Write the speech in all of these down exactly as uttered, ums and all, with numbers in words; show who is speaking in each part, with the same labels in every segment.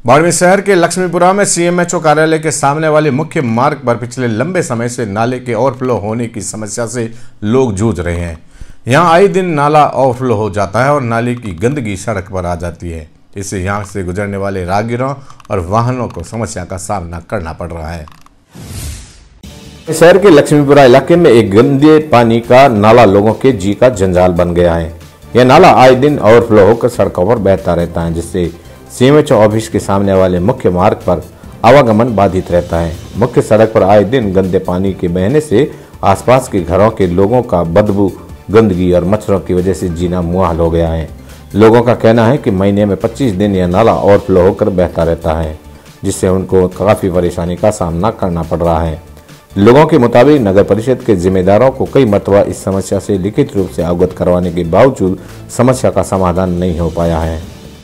Speaker 1: बाड़मेर शहर के लक्ष्मीपुरा में सीएमएचओ कार्यालय के सामने वाले मुख्य मार्ग पर पिछले लंबे समय से नाले के ओवरफ्लो होने की समस्या से लोग जूझ रहे हैं। यहां आए दिन नाला ओवरफ्लो हो जाता है और नाले की गंदगी सड़क पर आ जाती है। इससे यहां से गुजरने वाले राहगीरों और वाहनों को समस्या का सामना करना पड़ रहा है। शहर के लक्ष्मीपुरा इलाके में एक गंदे पानी का नाला लोगों के जी का जंजाल बन गया है। यह नाला आए दिन ओवरफ्लो होकर सड़कों पर बहता रहता है, जिससे सीएमएचओ ऑफिस के सामने वाले मुख्य मार्ग पर आवागमन बाधित रहता है। मुख्य सड़क पर आए दिन गंदे पानी के बहने से आसपास के घरों के लोगों का बदबू, गंदगी और मच्छरों की वजह से जीना मुहाल हो गया है। लोगों का कहना है कि महीने में पच्चीस दिन यह नाला ओवरफ्लो होकर बहता रहता है, जिससे उनको काफी परेशानी का सामना करना पड़ रहा है। लोगों के मुताबिक नगर परिषद के जिम्मेदारों को कई मरतबा इस समस्या से लिखित रूप से अवगत करवाने के बावजूद समस्या का समाधान नहीं हो पाया है।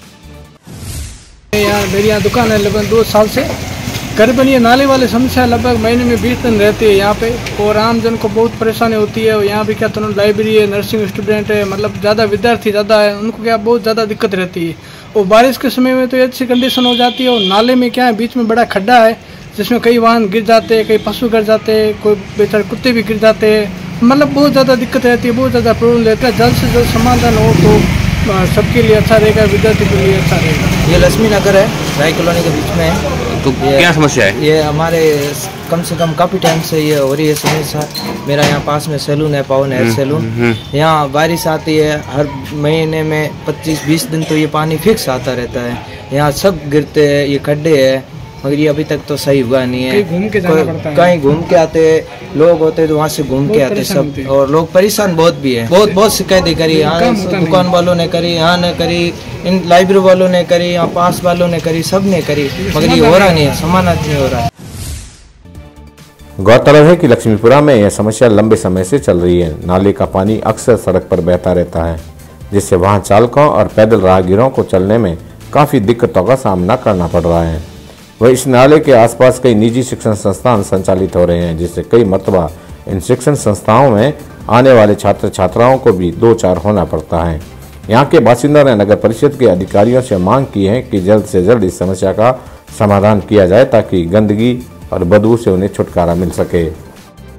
Speaker 2: यहाँ मेरी यहाँ दुकान है लगभग दो साल से। करीबन ये नाले वाली समस्या लगभग महीने में बीस दिन रहती है यहाँ पे, और आम जन को बहुत परेशानी होती है। यहाँ भी क्या तो लाइब्रेरी है, नर्सिंग स्टूडेंट है, मतलब ज़्यादा विद्यार्थी ज़्यादा है, उनको क्या बहुत ज़्यादा दिक्कत रहती है। और बारिश के समय में तो अच्छी कंडीशन हो जाती है। और नाले में क्या है, बीच में बड़ा खड्डा है जिसमें कई वाहन गिर जाते हैं, कई पशु गिर जाते हैं, कोई बेचारे कुत्ते भी गिर जाते हैं। मतलब बहुत ज़्यादा दिक्कत रहती है, बहुत ज़्यादा प्रॉब्लम रहता है। जल्द से जल्द समाधान हो तो सबके लिए अच्छा रहेगा, विद्यार्थी के लिए अच्छा रहेगा।
Speaker 3: ये लक्ष्मी नगर है, राय कॉलोनी के बीच में है।
Speaker 4: तो क्या समस्या है?
Speaker 3: ये हमारे कम से कम काफ़ी टाइम से ये हो रही है समस्या। मेरा यहाँ पास में सैलून है, पावन हेयर सैलून। यहाँ बारिश आती है, हर महीने में पच्चीस बीस दिन तो ये पानी फिक्स आता रहता है। यहाँ सब गिरते हैं, ये खड्डे है, मगर ये अभी तक तो सही हुआ नहीं है।
Speaker 2: कहीं घूम के जाना पड़ता है,
Speaker 3: कहीं घूम के आते लोग होते हैं तो वहाँ से घूम के आते सब, और लोग परेशान बहुत भी है। बहुत बहुत शिकायतें करी, यहाँ दुकान वालों ने करी, यहाँ ने करी, इन लाइब्रेरी वालों ने करी, यहाँ पास वालों ने करी, सब ने करी, मगर ये हो रहा नहीं है, समाधान नहीं हो रहा है।
Speaker 1: गौरतलब है कि लक्ष्मीपुरा में यह समस्या लंबे समय से चल रही है। नाले का पानी अक्सर सड़क पर बहता रहता है, जिससे वाहन चालकों और पैदल राहगीरों को चलने में काफी दिक्कतों का सामना करना पड़ रहा है। वह इस नाले के आसपास कई निजी शिक्षण संस्थान संचालित हो रहे हैं, जिससे कई मरतबा इन शिक्षण संस्थाओं में आने वाले छात्र छात्राओं को भी दो चार होना पड़ता है। यहाँ के बासिंदों ने नगर परिषद के अधिकारियों से मांग की है कि जल्द से जल्द इस समस्या का समाधान किया जाए, ताकि गंदगी और बदबू से उन्हें छुटकारा मिल सके।